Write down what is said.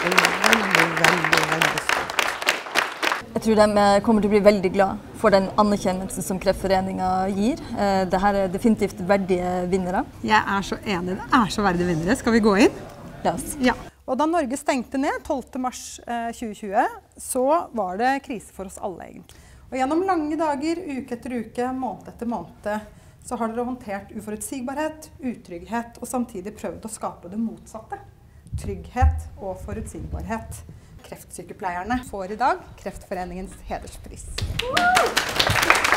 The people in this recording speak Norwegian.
veldig stolt. Jeg tror de kommer til å bli veldig glad for den anerkjennelsen som Kreftforeningen gir. Dette er definitivt verdige vinnere. Jeg er så enig, det er så verdige vinnere. Skal vi gå inn? La oss. Ja. Og da Norge stengte ned 12. mars 2020, så var det krise for oss alle egentlig. Og gjennom lange dager, uke etter uke, måned etter måned, så har dere håndtert uforutsigbarhet, utrygghet, og samtidig prøvd å skape det motsatte. Trygghet og forutsigbarhet. Kreftsykepleierne får i dag Kreftforeningens hederspris.